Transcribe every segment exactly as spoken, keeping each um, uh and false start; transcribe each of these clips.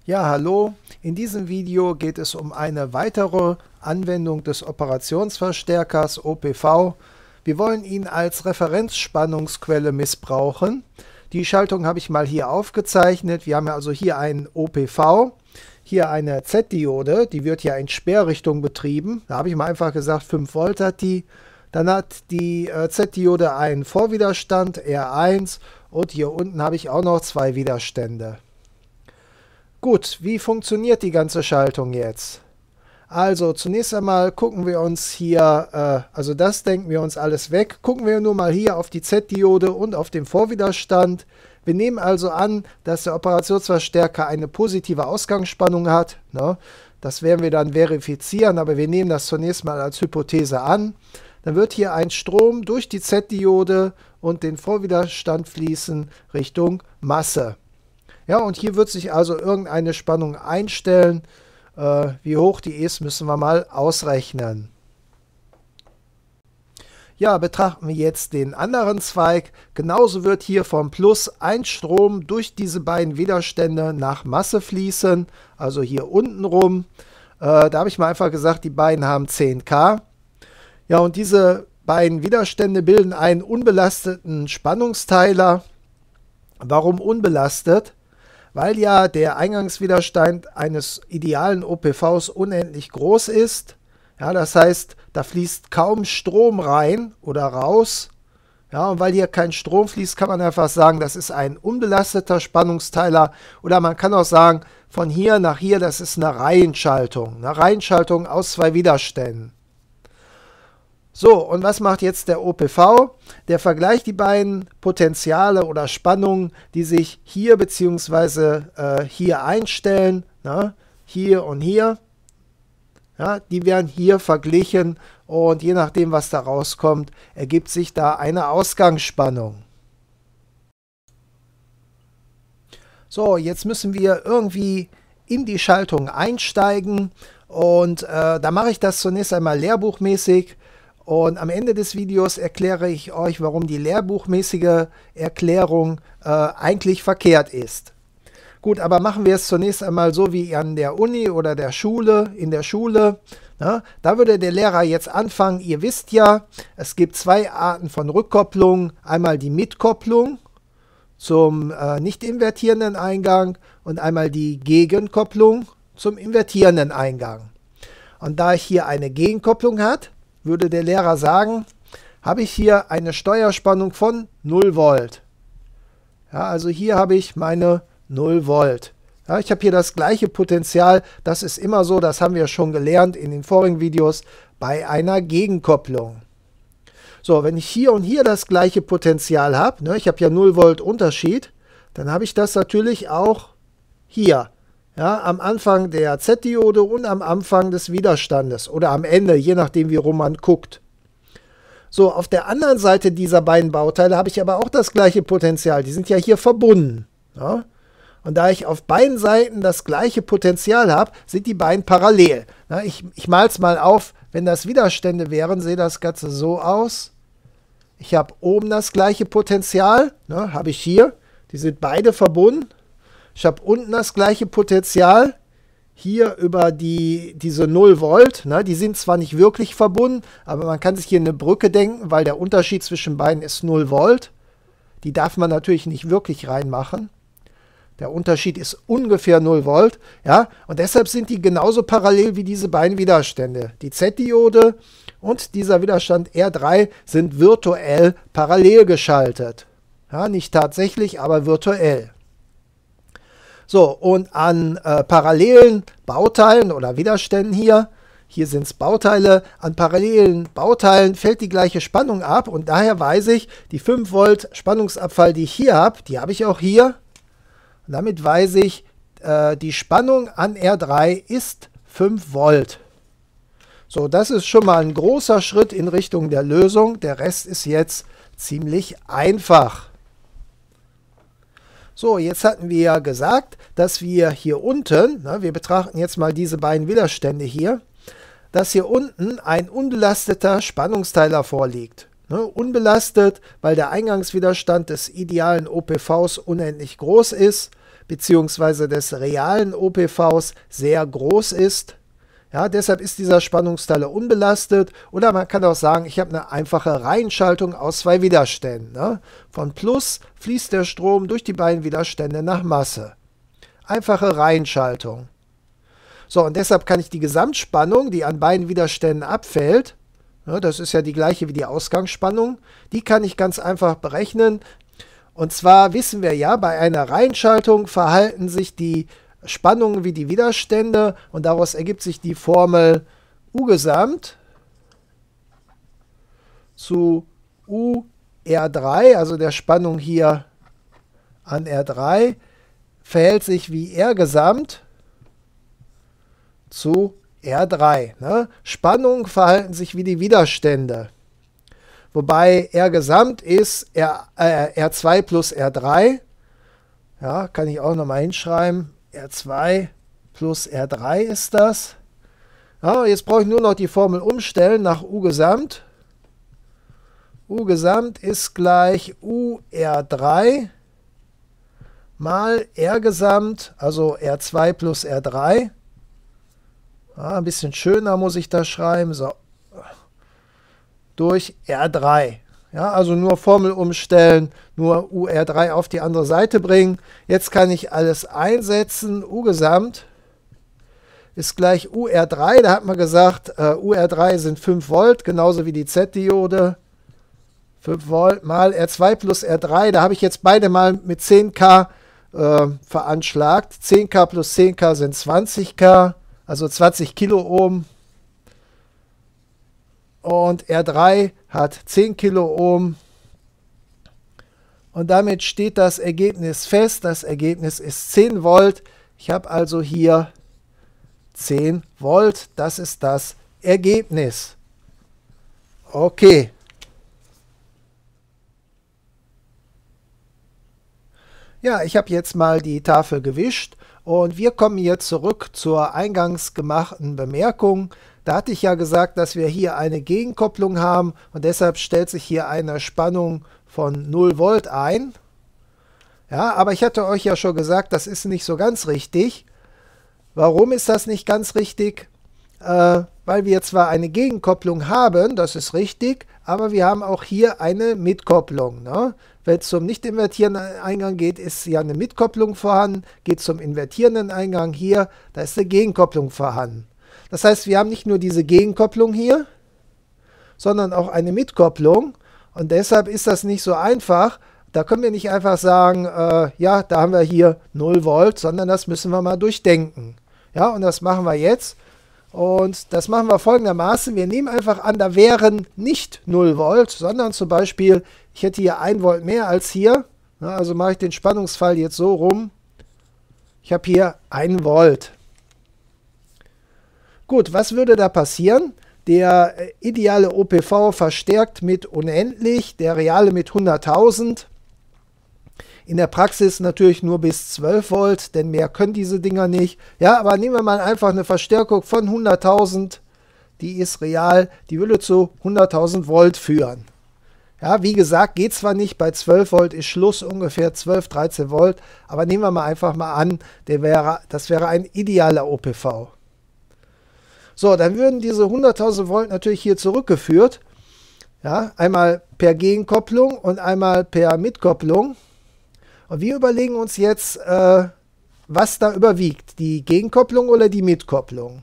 Ja, hallo. In diesem Video geht es um eine weitere Anwendung des Operationsverstärkers O P V. Wir wollen ihn als Referenzspannungsquelle missbrauchen. Die Schaltung habe ich mal hier aufgezeichnet. Wir haben ja also hier einen O P V, hier eine Z-Diode, die wird ja in Sperrrichtung betrieben. Da habe ich mal einfach gesagt, fünf Volt hat die. Dann hat die äh, Z-Diode einen Vorwiderstand, R eins, und hier unten habe ich auch noch zwei Widerstände. Gut, wie funktioniert die ganze Schaltung jetzt? Also zunächst einmal gucken wir uns hier, äh, also das denken wir uns alles weg, gucken wir nur mal hier auf die Z-Diode und auf den Vorwiderstand. Wir nehmen also an, dass der Operationsverstärker eine positive Ausgangsspannung hat. Ne? Das werden wir dann verifizieren, aber wir nehmen das zunächst mal als Hypothese an. Dann wird hier ein Strom durch die Z-Diode und den Vorwiderstand fließen Richtung Masse. Ja, und hier wird sich also irgendeine Spannung einstellen. Äh, wie hoch die ist, müssen wir mal ausrechnen. Ja, betrachten wir jetzt den anderen Zweig. Genauso wird hier vom Plus ein Strom durch diese beiden Widerstände nach Masse fließen, also hier unten rum. Äh, da habe ich mal einfach gesagt, die beiden haben zehn K. Ja, und diese beiden Widerstände bilden einen unbelasteten Spannungsteiler. Warum unbelastet? Weil ja der Eingangswiderstand eines idealen O P Vs unendlich groß ist. Ja, das heißt, da fließt kaum Strom rein oder raus. Ja, und weil hier kein Strom fließt, kann man einfach sagen, das ist ein unbelasteter Spannungsteiler. Oder man kann auch sagen, von hier nach hier, das ist eine Reihenschaltung. Eine Reihenschaltung aus zwei Widerständen. So, und was macht jetzt der O P V? Der vergleicht die beiden Potentiale oder Spannungen, die sich hier bzw. äh, hier einstellen, ne? Hier und hier. Ja, die werden hier verglichen und je nachdem, was da rauskommt, ergibt sich da eine Ausgangsspannung. So, jetzt müssen wir irgendwie in die Schaltung einsteigen und äh, da mache ich das zunächst einmal lehrbuchmäßig. Und am Ende des Videos erkläre ich euch, warum die lehrbuchmäßige Erklärung äh, eigentlich verkehrt ist. Gut, aber machen wir es zunächst einmal so wie an der Uni oder der Schule, in der Schule. Na, da würde der Lehrer jetzt anfangen. Ihr wisst ja, es gibt zwei Arten von Rückkopplung. Einmal die Mitkopplung zum äh, nicht invertierenden Eingang und einmal die Gegenkopplung zum invertierenden Eingang. Und da ich hier eine Gegenkopplung hat, würde der Lehrer sagen, habe ich hier eine Steuerspannung von null Volt. Ja, also hier habe ich meine null Volt. Ja, ich habe hier das gleiche Potential, das ist immer so, das haben wir schon gelernt in den vorigen Videos, bei einer Gegenkopplung. So, wenn ich hier und hier das gleiche Potential habe, ne, ich habe ja null Volt Unterschied, dann habe ich das natürlich auch hier. Ja, am Anfang der Z-Diode und am Anfang des Widerstandes oder am Ende, je nachdem wie rum man guckt. So, auf der anderen Seite dieser beiden Bauteile habe ich aber auch das gleiche Potential. Die sind ja hier verbunden. Ja? Und da ich auf beiden Seiten das gleiche Potential habe, sind die beiden parallel. Ja, ich ich male es mal auf, wenn das Widerstände wären, sehe das Ganze so aus. Ich habe oben das gleiche Potential, ne, habe ich hier. Die sind beide verbunden. Ich habe unten das gleiche Potential, hier über die, diese null Volt. Ne, die sind zwar nicht wirklich verbunden, aber man kann sich hier eine Brücke denken, weil der Unterschied zwischen beiden ist null Volt. Die darf man natürlich nicht wirklich reinmachen. Der Unterschied ist ungefähr null Volt. Ja, und deshalb sind die genauso parallel wie diese beiden Widerstände. Die Z-Diode und dieser Widerstand R drei sind virtuell parallel geschaltet. Ja, nicht tatsächlich, aber virtuell. So, und an äh, parallelen Bauteilen oder Widerständen hier, hier sind es Bauteile, an parallelen Bauteilen fällt die gleiche Spannung ab und daher weiß ich, die fünf Volt Spannungsabfall, die ich hier habe, die habe ich auch hier. Und damit weiß ich, äh, die Spannung an R drei ist fünf Volt. So, das ist schon mal ein großer Schritt in Richtung der Lösung. Der Rest ist jetzt ziemlich einfach. So, jetzt hatten wir ja gesagt, dass wir hier unten, na, wir betrachten jetzt mal diese beiden Widerstände hier, dass hier unten ein unbelasteter Spannungsteiler vorliegt. Ne, unbelastet, weil der Eingangswiderstand des idealen O P Vs unendlich groß ist. bzw. des realen O P Vs sehr groß ist. Ja, deshalb ist dieser Spannungsteiler unbelastet. Oder man kann auch sagen, ich habe eine einfache Reihenschaltung aus zwei Widerständen. Ne? Von Plus fließt der Strom durch die beiden Widerstände nach Masse. Einfache Reihenschaltung. So, und deshalb kann ich die Gesamtspannung, die an beiden Widerständen abfällt, ne, das ist ja die gleiche wie die Ausgangsspannung, die kann ich ganz einfach berechnen. Und zwar wissen wir ja, bei einer Reihenschaltung verhalten sich die Spannungen wie die Widerstände und daraus ergibt sich die Formel U gesamt zu U R drei, also der Spannung hier an R drei, verhält sich wie R gesamt zu R drei. Ne? Spannungen verhalten sich wie die Widerstände. Wobei R gesamt ist R, äh, R zwei plus R drei. Ja, kann ich auch nochmal hinschreiben. R zwei plus R drei ist das. Ja, jetzt brauche ich nur noch die Formel umstellen nach U gesamt. U gesamt ist gleich U R drei mal R gesamt, also R zwei plus R drei. Ja, ein bisschen schöner muss ich das schreiben. So. Durch R drei. Ja, also nur Formel umstellen, nur U R drei auf die andere Seite bringen. Jetzt kann ich alles einsetzen. U gesamt ist gleich U R drei. Da hat man gesagt, uh, U R drei sind fünf Volt, genauso wie die Z-Diode. fünf Volt mal R zwei plus R drei. Da habe ich jetzt beide mal mit zehn K äh, veranschlagt. zehn K plus zehn K sind zwanzig K, also zwanzig Kiloohm. Und R drei hat zehn Kiloohm. Und damit steht das Ergebnis fest. Das Ergebnis ist zehn Volt. Ich habe also hier zehn Volt. Das ist das Ergebnis. Okay. Ja, ich habe jetzt mal die Tafel gewischt. Und wir kommen jetzt zurück zur eingangs gemachten Bemerkung. Da hatte ich ja gesagt, dass wir hier eine Gegenkopplung haben und deshalb stellt sich hier eine Spannung von null Volt ein. Ja, aber ich hatte euch ja schon gesagt, das ist nicht so ganz richtig. Warum ist das nicht ganz richtig? Äh, weil wir zwar eine Gegenkopplung haben, das ist richtig, aber wir haben auch hier eine Mitkopplung. Ne? Wenn es zum nicht invertierenden Eingang geht, ist ja eine Mitkopplung vorhanden. Geht zum invertierenden Eingang hier, da ist eine Gegenkopplung vorhanden. Das heißt, wir haben nicht nur diese Gegenkopplung hier, sondern auch eine Mitkopplung. Und deshalb ist das nicht so einfach. Da können wir nicht einfach sagen, äh, ja, da haben wir hier null Volt, sondern das müssen wir mal durchdenken. Ja, und das machen wir jetzt. Und das machen wir folgendermaßen. Wir nehmen einfach an, da wären nicht null Volt, sondern zum Beispiel, ich hätte hier ein Volt mehr als hier. Ja, also mache ich den Spannungsfall jetzt so rum. Ich habe hier ein Volt. Gut, was würde da passieren? Der äh, ideale O P V verstärkt mit unendlich, der reale mit hunderttausend. In der Praxis natürlich nur bis zwölf Volt, denn mehr können diese Dinger nicht. Ja, aber nehmen wir mal einfach eine Verstärkung von hunderttausend, die ist real, die würde zu hunderttausend Volt führen. Ja, wie gesagt, geht zwar nicht, bei zwölf Volt ist Schluss, ungefähr zwölf, dreizehn Volt, aber nehmen wir mal einfach mal an, der wäre, das wäre ein idealer O P V. So, dann würden diese hunderttausend Volt natürlich hier zurückgeführt. Ja, einmal per Gegenkopplung und einmal per Mitkopplung. Und wir überlegen uns jetzt, äh, was da überwiegt, die Gegenkopplung oder die Mitkopplung.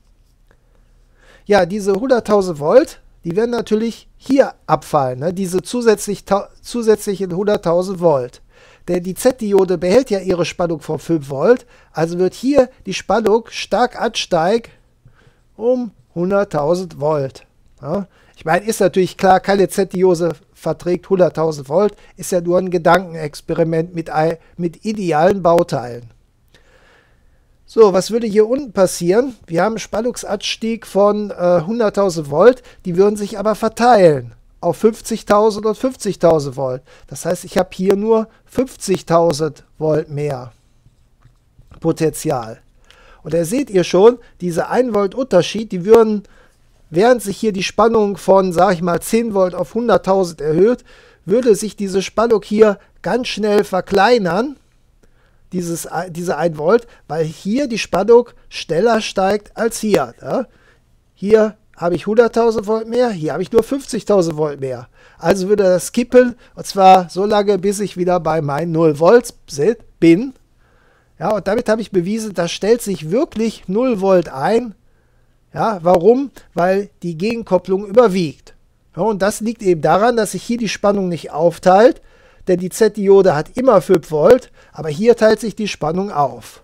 Ja, diese hunderttausend Volt, die werden natürlich hier abfallen, ne? Diese zusätzlich, zusätzlichen hunderttausend Volt. Denn die Z-Diode behält ja ihre Spannung von fünf Volt, also wird hier die Spannung stark ansteigen um hunderttausend Volt. Ja? Ich meine, ist natürlich klar, keine Z-Diode verträgt hunderttausend Volt, ist ja nur ein Gedankenexperiment mit, mit idealen Bauteilen. So, was würde hier unten passieren? Wir haben einen Spannungsanstieg von äh, hunderttausend Volt, die würden sich aber verteilen auf fünfzigtausend und fünfzigtausend Volt. Das heißt, ich habe hier nur fünfzigtausend Volt mehr Potenzial. Und da seht ihr schon, diese ein Volt Unterschied, die würden, während sich hier die Spannung von, sage ich mal, zehn Volt auf hunderttausend erhöht, würde sich diese Spannung hier ganz schnell verkleinern. dieses, diese ein Volt, weil hier die Spannung schneller steigt als hier. Ja? Hier habe ich hunderttausend Volt mehr, hier habe ich nur fünfzigtausend Volt mehr. Also würde das kippen, und zwar so lange, bis ich wieder bei meinen null Volt bin. Ja, und damit habe ich bewiesen, da stellt sich wirklich null Volt ein. Ja, warum? Weil die Gegenkopplung überwiegt. Ja, und das liegt eben daran, dass sich hier die Spannung nicht aufteilt, denn die Z-Diode hat immer fünf Volt, aber hier teilt sich die Spannung auf.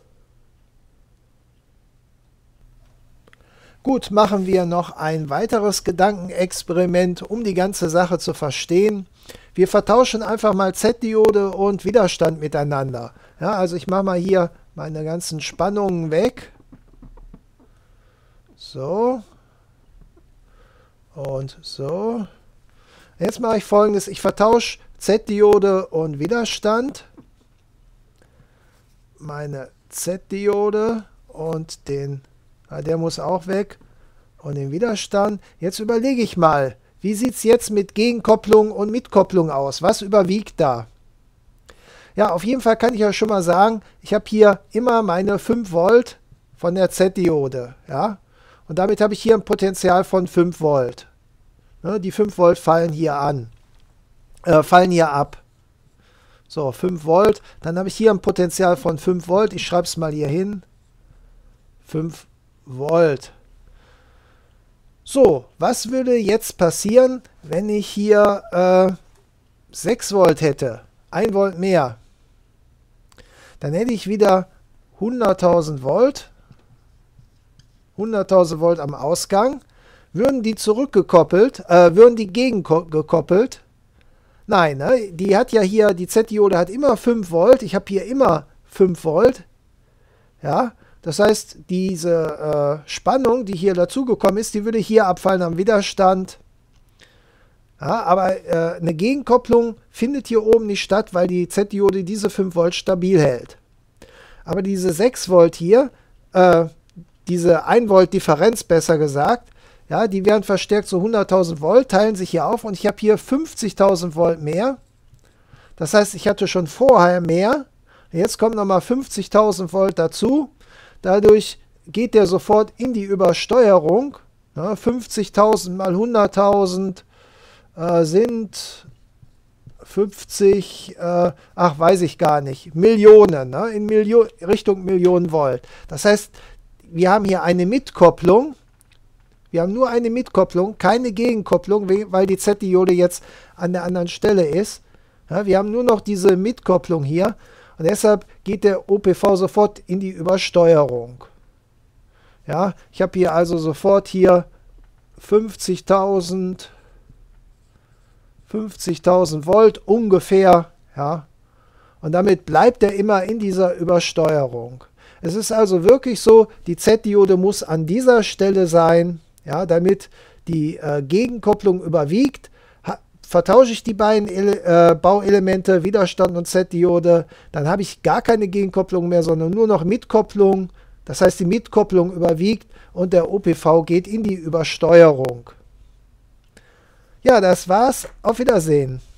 Gut, machen wir noch ein weiteres Gedankenexperiment, um die ganze Sache zu verstehen. Wir vertauschen einfach mal Z-Diode und Widerstand miteinander. Ja, also ich mache mal hier meine ganzen Spannungen weg. So. Und so. Jetzt mache ich Folgendes. Ich vertausche Z-Diode und Widerstand. Meine Z-Diode und den, ja, der muss auch weg, und den Widerstand. Jetzt überlege ich mal, wie sieht es jetzt mit Gegenkopplung und Mitkopplung aus? Was überwiegt da? Ja, auf jeden Fall kann ich ja schon mal sagen, ich habe hier immer meine fünf Volt von der Z-Diode. Ja? Und damit habe ich hier ein Potential von fünf Volt. Ne, die fünf Volt fallen hier an, äh, fallen hier ab. So, fünf Volt. Dann habe ich hier ein Potential von fünf Volt. Ich schreibe es mal hier hin. fünf Volt. So, was würde jetzt passieren, wenn ich hier äh, sechs Volt hätte? ein Volt mehr. Dann hätte ich wieder hunderttausend Volt. hunderttausend Volt am Ausgang. Würden die zurückgekoppelt, äh, würden die gegengekoppelt? Nein, ne? Die hat ja hier, die Z-Diode hat immer fünf Volt. Ich habe hier immer fünf Volt. Ja, das heißt, diese äh, Spannung, die hier dazugekommen ist, die würde hier abfallen am Widerstand. Ja, aber äh, eine Gegenkopplung findet hier oben nicht statt, weil die Z-Diode diese fünf Volt stabil hält. Aber diese sechs Volt hier, äh, diese ein Volt Differenz besser gesagt, ja, die werden verstärkt zu hunderttausend Volt, teilen sich hier auf, und ich habe hier fünfzigtausend Volt mehr. Das heißt, ich hatte schon vorher mehr. Jetzt kommt nochmal fünfzigtausend Volt dazu. Dadurch geht der sofort in die Übersteuerung. Ja, fünfzigtausend mal hunderttausend äh, sind fünfzig, äh, ach, weiß ich gar nicht, Millionen, ne? In Milio- Richtung Millionen Volt. Das heißt, wir haben hier eine Mitkopplung. Wir haben nur eine Mitkopplung, keine Gegenkopplung, weil die Z-Diode jetzt an der anderen Stelle ist. Ja, wir haben nur noch diese Mitkopplung hier, und deshalb geht der O P V sofort in die Übersteuerung. Ja, ich habe hier also sofort hier fünfzigtausend Volt ungefähr, ja, und damit bleibt er immer in dieser Übersteuerung. Es ist also wirklich so, die Z-Diode muss an dieser Stelle sein, ja, damit die äh, Gegenkopplung überwiegt. Ha, vertausche ich die beiden Ele äh, Bauelemente, Widerstand und Z-Diode, dann habe ich gar keine Gegenkopplung mehr, sondern nur noch Mitkopplung. Das heißt, die Mitkopplung überwiegt und der O P V geht in die Übersteuerung. Ja, das war's. Auf Wiedersehen.